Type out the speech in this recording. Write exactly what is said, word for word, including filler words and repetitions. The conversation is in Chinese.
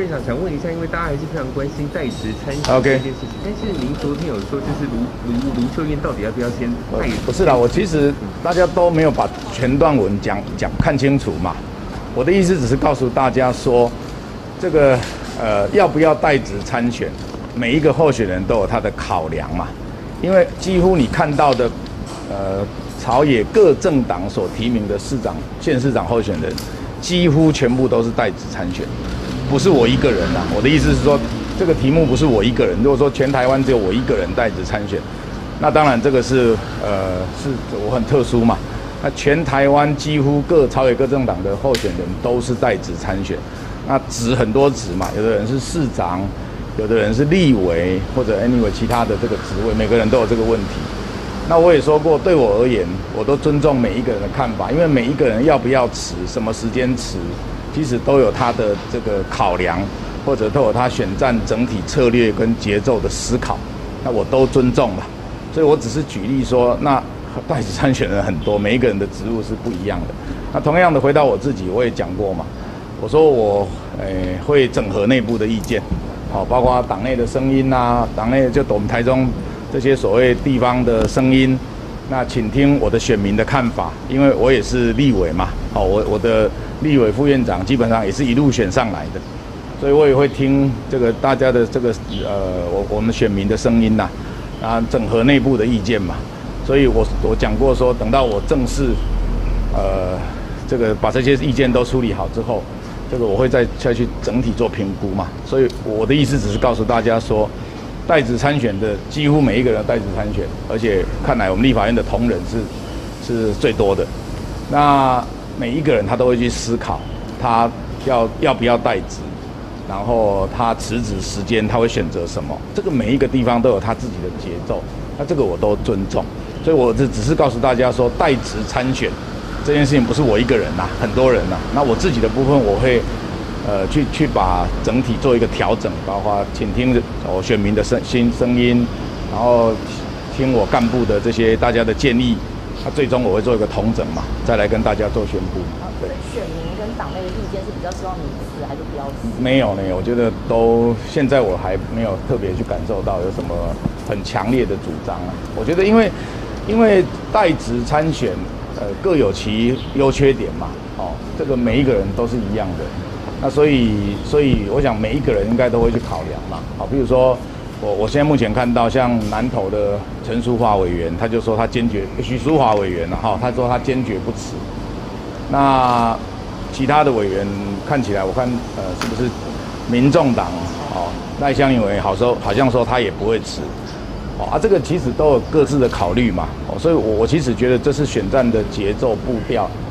院长想问一下，因为大家还是非常关心代职参选这件事情。但是您昨天有说，就是卢卢卢秀燕到底要不要先代职？ 不是啦，我其实大家都没有把全段文讲讲看清楚嘛。我的意思只是告诉大家说，这个呃要不要代职参选，每一个候选人都有他的考量嘛。因为几乎你看到的，呃朝野各政党所提名的市长、县市长候选人，几乎全部都是代职参选。不是我一个人呐，我的意思是说，这个题目不是我一个人。如果说全台湾只有我一个人代职参选，那当然这个是呃是我很特殊嘛。那全台湾几乎各朝野各政党的候选人都是代职参选，那职很多职嘛，有的人是市长，有的人是立委，或者 anyway 其他的这个职位，每个人都有这个问题。那我也说过，对我而言，我都尊重每一个人的看法，因为每一个人要不要辞，什么时间辞。其实都有他的这个考量，或者都有他选战整体策略跟节奏的思考，那我都尊重了。所以我只是举例说，那代职参选人很多，每一个人的职务是不一样的。那同样的，回到我自己，我也讲过嘛，我说我诶、呃、会整合内部的意见，好，包括党内的声音啊，党内就我们台中这些所谓地方的声音。那请听我的选民的看法，因为我也是立委嘛，好，我我的立委副院长基本上也是一路选上来的，所以我也会听这个大家的这个呃我我们选民的声音呐，啊，整合内部的意见嘛，所以我我讲过说，等到我正式呃这个把这些意见都处理好之后，这个我会再再去整体做评估嘛，所以我的意思只是告诉大家说。代职参选的几乎每一个人代职参选，而且看来我们立法院的同仁是是最多的。那每一个人他都会去思考，他要要不要代职，然后他辞职时间他会选择什么？这个每一个地方都有他自己的节奏，那这个我都尊重。所以我这只是告诉大家说，代职参选这件事情不是我一个人呐，很多人呐。那我自己的部分我会。呃，去去把整体做一个调整，包括倾听我选民的声新声音，然后听我干部的这些大家的建议，那最终我会做一个统整嘛，再来跟大家做宣布。 对，选民跟党内的意见是比较希望你辞还是不要辞？ 没有呢，我觉得都现在我还没有特别去感受到有什么很强烈的主张啊。我觉得因为因为代职参选，呃，各有其优缺点嘛，哦，这个每一个人都是一样的。那所以，所以我想每一个人应该都会去考量嘛。好，比如说我我现在目前看到像南投的陈淑华委员，他就说他坚决，许淑华委员哈，他说他坚决不辞。那其他的委员看起来，我看呃是不是民众党哦赖香吟委员好说好像说他也不会辞。哦啊，这个其实都有各自的考虑嘛。哦，所以我我其实觉得这是选战的节奏步调。